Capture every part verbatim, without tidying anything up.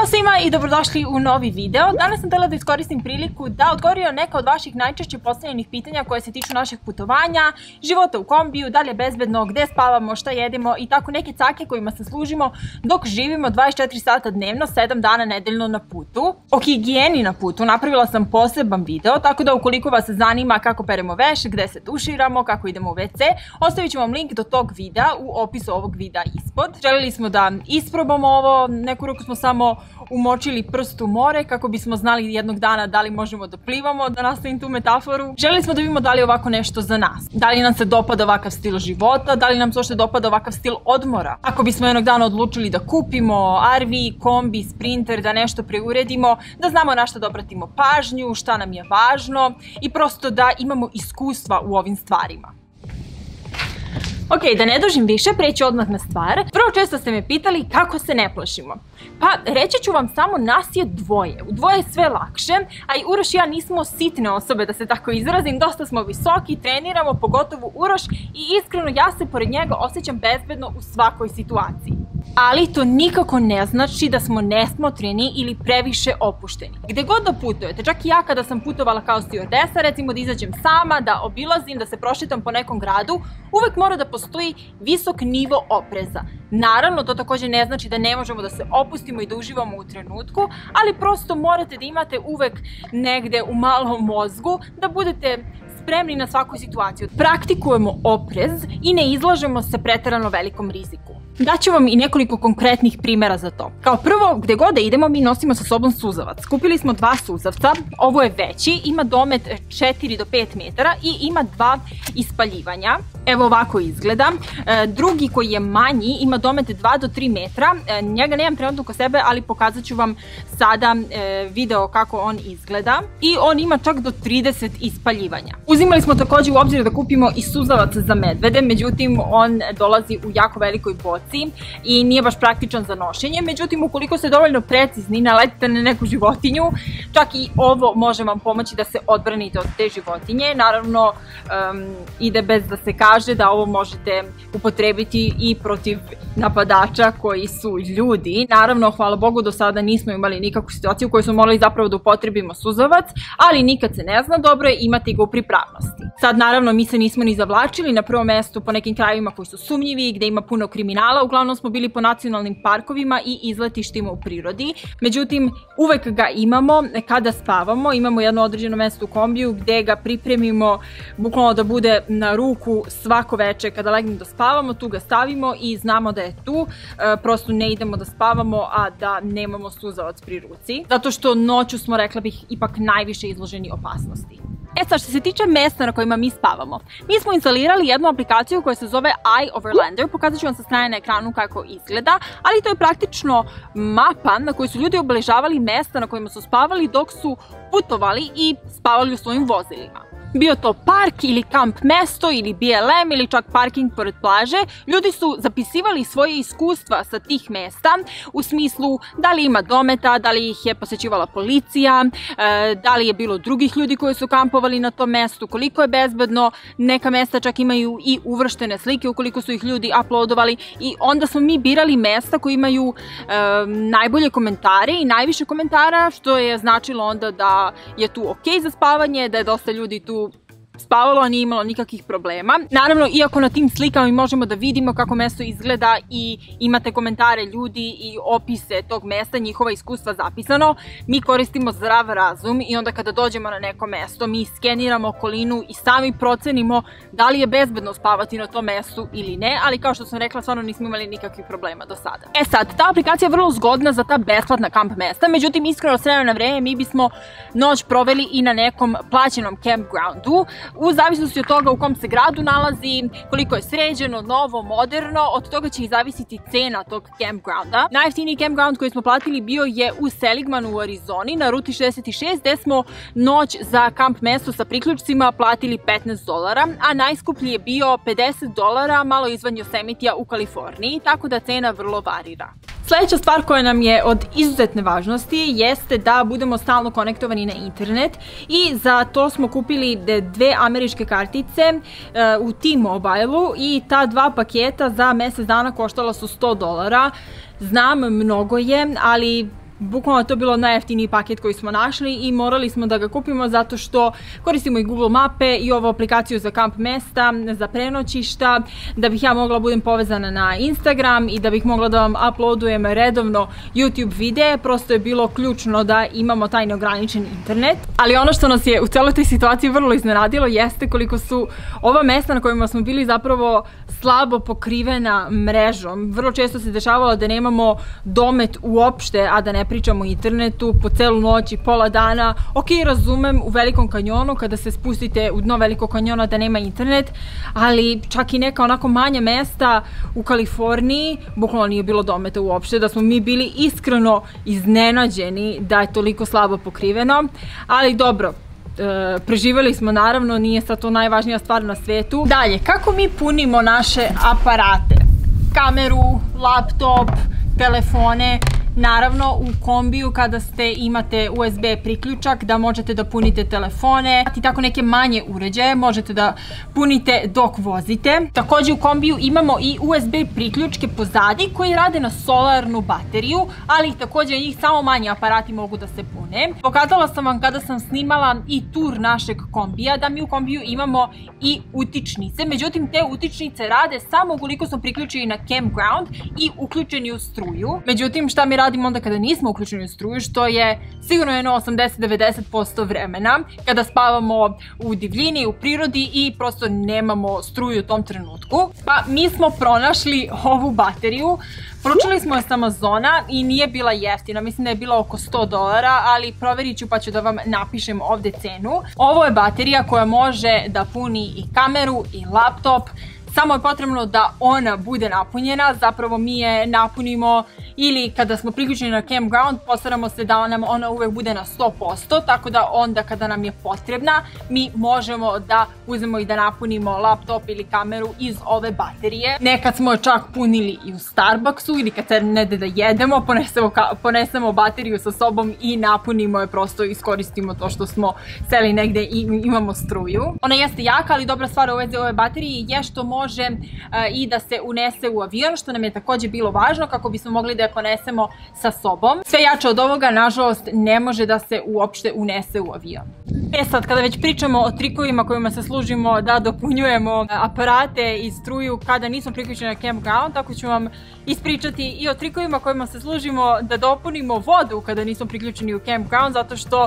Ćao svima i dobrodošli u novi video. Danas sam htjela da iskoristim priliku da odgovorim na neka od vaših najčešće postavljenih pitanja koje se tiču našeg putovanja, života u kombiju, da li je bezbedno, gde spavamo, šta jedemo i tako neke cake kojima se služimo dok živimo dvadeset četiri sata dnevno, sedam dana nedeljno na putu. O higijeni na putu napravila sam poseban video, tako da ukoliko vas zanima kako peremo veš, gde se tuširamo, kako idemo u ve ce, ostavit ću vam link do tog videa u opisu ovog videa ispod. Željeli smo da isprobamo ovo, neku ruku smo samo umočili prst u more kako bismo znali jednog dana da li možemo da plivamo, da nastavim tu metaforu. Željeli smo da vidimo da li je ovako nešto za nas. Da li nam se dopada ovakav stil života, da li nam se uopšte dopada ovakav stil odmora. Ako bismo jednog dana odlučili da kupimo er ve, kombi, sprinter, da nešto preuredimo, da znamo na šta da obratimo pažnju, šta nam je važno i prosto da imamo iskustva u ovim stvarima. Ok, da ne dužim više, preći odmah na stvar. Prvo često ste me pitali kako se ne plašimo. Pa, reći ću vam samo, nas je dvoje. U dvoje je sve lakše, a i Uroš i ja nismo sitne osobe, da se tako izrazim. Dosta smo visoki, treniramo, pogotovo Uroš, i iskreno ja se pored njega osjećam bezbedno u svakoj situaciji. Ali to nikako ne znači da smo nesmotreni ili previše opušteni. Gde god da putujete, čak i ja kada sam putovala kao stewardesa, recimo da izađem sama, da obilazim, da se prošetam po nekom gradu, uvek mora da postoji visok nivo opreza. Naravno, to također ne znači da ne možemo da se opustimo i da uživamo u trenutku, ali prosto morate da imate uvek negde u malom mozgu da budete spremni na svaku situaciju. Praktikujemo oprez i ne izlažemo se preterano velikom riziku. Daću vam i nekoliko konkretnih primjera za to. Kao prvo, gde god da idemo, mi nosimo sa sobom suzavac. Kupili smo dva suzavca, ovo je veći, ima domet četiri do pet metara i ima dva ispaljivanja. Evo ovako izgleda. Drugi koji je manji ima domet dva do tri metra. Njega nemam trenutno kod sebe, ali pokazat ću vam sada video kako on izgleda. I on ima čak do trideset ispaljivanja. Uzimali smo također u obzir da kupimo i suzavac za medvede, međutim on dolazi u jako velikoj boci i nije baš praktičan za nošenje. Međutim, ukoliko ste dovoljno precizni, naletite na neku životinju, čak i ovo može vam pomoći da se odbranite od te životinje. Naravno, ide bez da se kaže da ovo možete upotrebiti i protiv napadača koji su ljudi. Naravno, hvala Bogu, do sada nismo imali nikakvu situaciju u kojoj smo morali zapravo da upotrebimo suzavac, ali nikad se ne zna, dobro je imati ga u pripravnosti. Sad, naravno, mi se nismo ni zavlačili na prvom mestu po nekim krajevima koji su sumnjivi, gde ima puno kriminala. Uglavnom smo bili po nacionalnim parkovima i izletištima u prirodi. Međutim, uvek ga imamo kada spavamo. Imamo jedno određeno mesto u kombiju gde ga pripremimo bukvalno da bude na ruku svako veče kada legnem da spavamo. Tu ga stavimo i znamo da je tu. Prosto ne idemo da spavamo, a da nemamo suzavac pri ruci. Zato što noću smo, rekla bih, ipak najviše izloženi opasnosti. E sad, što se tiče mesta na kojima mi spavamo, mi smo instalirali jednu aplikaciju koja se zove iOverlander, pokazat ću vam sa strane na ekranu kako izgleda, ali to je praktično mapa na kojoj su ljudi obeležavali mesta na kojima su spavali dok su putovali i spavali u svojim vozilima. Bio to park ili kamp mesto ili be el em ili čak parking pored plaže, ljudi su zapisivali svoje iskustva sa tih mesta u smislu da li ima dometa, da li ih je posećivala policija, da li je bilo drugih ljudi koji su kampovali na tom mestu, koliko je bezbedno. Neka mesta čak imaju i uvrštene slike ukoliko su ih ljudi uploadovali i onda smo mi birali mesta koji imaju najbolje komentare i najviše komentara, što je značilo onda da je tu ok za spavanje, da je dosta ljudi tu spavalo, a nije imalo nikakvih problema. Naravno, iako na tim slikama mi možemo da vidimo kako mesto izgleda i imate komentare ljudi i opise tog mesta, njihova iskustva zapisano, mi koristimo zdrav razum i onda kada dođemo na neko mesto, mi skeniramo okolinu i sami procenimo da li je bezbedno spavati na tom mestu ili ne, ali kao što sam rekla, stvarno nismo imali nikakvih problema do sada. E sad, ta aplikacija je vrlo zgodna za ta besplatna kamp mesta, međutim, iskreno, s vremena na vreme mi bismo noć proveli i na nekom plaćenom campgroundu. U zavisnosti od toga u kom se gradu nalazi, koliko je sređeno, novo, moderno, od toga će i zavisiti cena tog campgrounda. Najjeftiniji campground koji smo platili bio je u Seligmanu u Arizoni na ruti šezdeset šest, gde smo noć za kamp mesto sa priključcima platili petnaest dolara, a najskuplji je bio pedeset dolara malo izvan Yosemitija u Kaliforniji, tako da cena vrlo varira. Sledeća stvar koja nam je od izuzetne važnosti jeste da budemo stalno konektovani na internet i za to smo kupili dve američke kartice u T-Mobile-u i ta dva paketa za mesec dana koštala su sto dolara. Znam, mnogo je, ali bukvalno je to bilo najjeftiniji paket koji smo našli i morali smo da ga kupimo zato što koristimo i Google mape i ovu aplikaciju za kamp mesta, za prenoćišta, da bih ja mogla budem povezana na Instagram i da bih mogla da vam uploadujem redovno YouTube videe. Prosto je bilo ključno da imamo taj neograničen internet. Ali ono što nas je u celoj toj situaciji vrlo iznenadilo jeste koliko su ova mesta na kojima smo bili zapravo slabo pokrivena mrežom. Vrlo često se dešavalo da nemamo domet uopšte, a da ne pričamo o internetu po celu noć i pola dana. Ok, razumem u Velikom kanjonu kada se spustite u dno Velikog kanjona da nema internet, ali čak i neka onako manja mesta u Kaliforniji bukvalno nije bilo dometa uopšte, da smo mi bili iskreno iznenađeni da je toliko slabo pokriveno, ali dobro. E, preživjeli smo naravno, nije sad to najvažnija stvar na svetu. Dalje, kako mi punimo naše aparate? Kameru, laptop, telefone. Naravno, u kombiju kada ste imate U S B priključak da možete da punite telefone i tako neke manje uređaje možete da punite dok vozite. Također u kombiju imamo i U S B priključke pozadi koji rade na solarnu bateriju, ali također njih samo manji aparati mogu da se pune. Pokazala sam vam kada sam snimala i tur našeg kombija da mi u kombiju imamo i utičnice, međutim te utičnice rade samo ukoliko smo priključeni na campground i uključeni u struju. Međutim, šta mi radimo onda kada nismo uključeni u struju, što je sigurno jedno osamdeset do devedeset posto vremena, kada spavamo u divljini, u prirodi i prosto nemamo struju u tom trenutku. Pa mi smo pronašli ovu bateriju. Poručili smo je s Amazona i nije bila jeftina, mislim da je bila oko sto dolara, ali proverit ću pa ću da vam napišem ovdje cenu. Ovo je baterija koja može da puni i kameru i laptop. Samo je potrebno da ona bude napunjena, zapravo mi je napunimo ili kada smo priključeni na campground postaramo se da nam ona uvek bude na sto posto, tako da onda kada nam je potrebna mi možemo da uzmemo i da napunimo laptop ili kameru iz ove baterije. Nekad smo je čak punili i u Starbucksu ili kad se ne da jedemo, ponesemo, ponesemo bateriju sa sobom i napunimo je, prosto iskoristimo to što smo seli negde i imamo struju. Ona jeste jaka, ali dobra stvar u vezi ove baterije je što može može i da se unese u avion, što nam je također bilo važno kako bismo mogli da je ponesemo sa sobom. Sve jače od ovoga, nažalost, ne može da se uopšte unese u avion. E sad, kada već pričamo o trikovima kojima se služimo da dopunjujemo aparate i struju kada nismo priključeni na campground, tako ću vam ispričati i o trikovima kojima se služimo da dopunimo vodu kada nismo priključeni u campground, zato što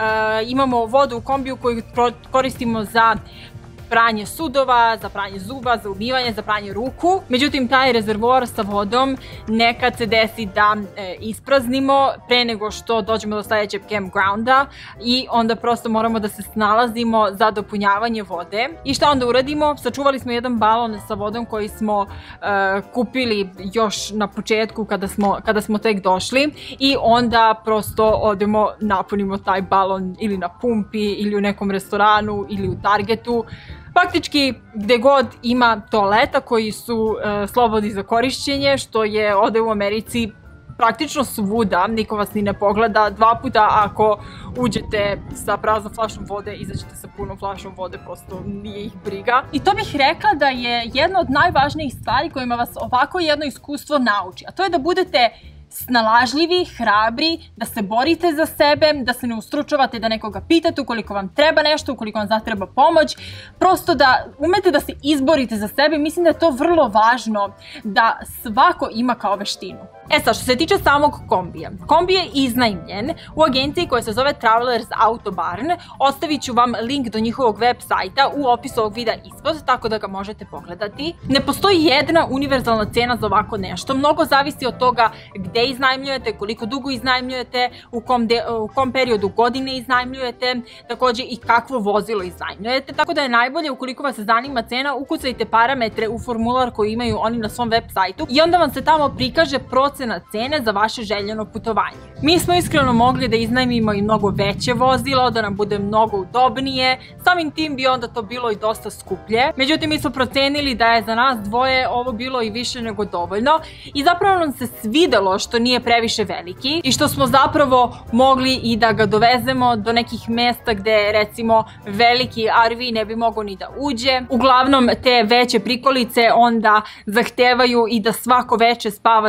imamo vodu u kombiju koju koristimo za pranje sudova, za pranje zuba, za umivanje, za pranje ruku. Međutim, taj rezervoar sa vodom nekad se desi da e, ispraznimo pre nego što dođemo do sledećeg campgrounda i onda prosto moramo da se snalazimo za dopunjavanje vode. I šta onda uradimo? Sačuvali smo jedan balon sa vodom koji smo e, kupili još na početku kada smo, kada smo tek došli i onda prosto odemo, napunimo taj balon ili na pumpi ili u nekom restoranu ili u Targetu. Faktički gde god ima toaleta koji su e, slobodni za korišćenje, što je ovde u Americi praktično svuda, niko vas ni ne pogleda. Dva puta ako uđete sa praznom flašom vode, izađete sa punom flašom vode, prosto nije ih briga. I to bih rekla da je jedna od najvažnijih stvari kojima vas ovako jedno iskustvo nauči, a to je da budete snalažljivi, hrabri, da se borite za sebe, da se ne ustručavate da nekoga pitate ukoliko vam treba nešto, ukoliko vam zatreba pomoć, prosto da umete da se izborite za sebe. Mislim da je to vrlo važno da svako ima kao veštinu. E sad, što se tiče samog kombija. Kombi je iznajmljen u agenciji koja se zove Travelers Auto Barn. Ostavit ću vam link do njihovog web sajta u opisu ovog videa ispod, tako da ga možete pogledati. Ne postoji jedna univerzalna cena za ovako nešto. Mnogo zavisi od toga gde iznajmljujete, koliko dugo iznajmljujete, u kom, de, u kom periodu godine iznajmljujete, također i kakvo vozilo iznajmljujete. Tako da je najbolje, ukoliko vas zanima cena, ukucajte parametre u formular koji imaju oni na svom web sajtu i onda vam se tamo prikaže procena cene za vaše željeno putovanje. Mi smo iskreno mogli da iznajmimo i mnogo veće vozilo, da nam bude mnogo udobnije, samim tim bi onda to bilo i dosta skuplje. Međutim, mi smo procenili da je za nas dvoje ovo bilo i više nego dovoljno i zapravo nam se svidelo što nije previše veliki i što smo zapravo mogli i da ga dovezemo do nekih mesta gde recimo veliki R V ne bi mogao ni da uđe. Uglavnom te veće prikolice onda zahtevaju i da svako veče spavate na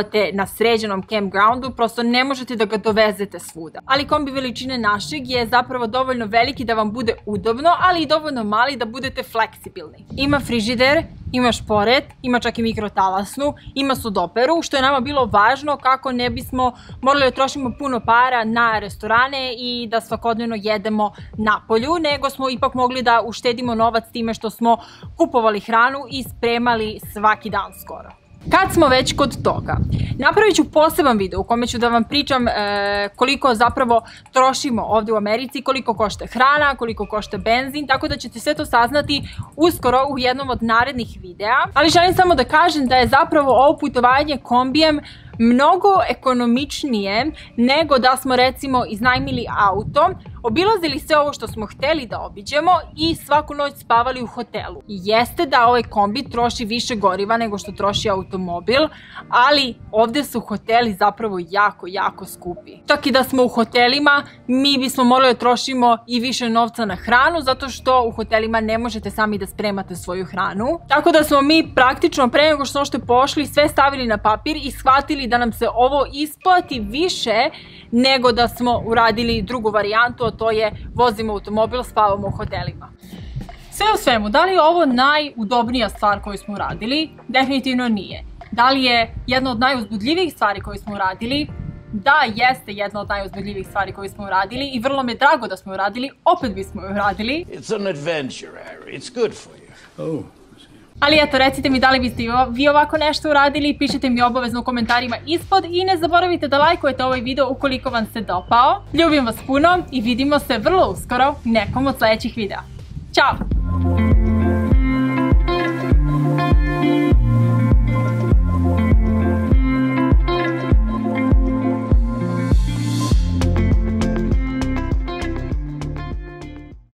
sređenom campgroundu, prosto ne možete da ga dovezete svuda. Ali kombi veličine našeg je zapravo dovoljno veliki da vam bude udobno, ali i dovoljno mali da budete fleksibilni. Ima frižider, ima šporet, ima čak i mikrotalasnu, ima sudoperu, što je nama bilo važno kako ne bismo morali da trošimo puno para na restorane i da svakodnevno jedemo napolju, nego smo ipak mogli da uštedimo novac time što smo kupovali hranu i spremali svaki dan skoro. Kad smo već kod toga, napravit ću poseban video u kome ću da vam pričam e, koliko zapravo trošimo ovdje u Americi, koliko košta hrana, koliko košta benzin, tako da ćete sve to saznati uskoro u jednom od narednih videa. Ali želim samo da kažem da je zapravo ovo putovanje kombijem mnogo ekonomičnije nego da smo recimo iznajmili auto, obilazili sve ovo što smo hteli da obiđemo i svaku noć spavali u hotelu. I jeste da ovaj kombi troši više goriva nego što troši automobil, ali ovdje su hoteli zapravo jako, jako skupi. Čak i da smo u hotelima, mi bismo morali da trošimo i više novca na hranu, zato što u hotelima ne možete sami da spremate svoju hranu. Tako da smo mi praktično pre nego što smo pošli sve stavili na papir i shvatili da nam se ovo isplati više nego da smo uradili drugu varijantu, a to je vozimo automobil, spavamo u hotelima. Sve u svemu, da li je ovo najudobnija stvar koju smo uradili? Definitivno nije. Da li je jedna od najuzbudljivijih stvari koju smo uradili? Da, jeste jedna od najuzbudljivih stvari koju smo uradili i vrlo mi je drago da smo uradili, opet bismo je uradili. It's an adventure, Harry. It's good for you. Oh. Ali eto, recite mi da li biste vi ovako nešto uradili, pišite mi obavezno u komentarima ispod i ne zaboravite da lajkujete ovaj video ukoliko vam se dopao. Ljubim vas puno i vidimo se vrlo uskoro u nekom od sljedećih videa. Ćao!